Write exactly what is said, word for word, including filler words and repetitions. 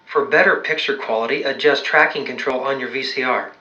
For better picture quality, adjust tracking control on your V C R.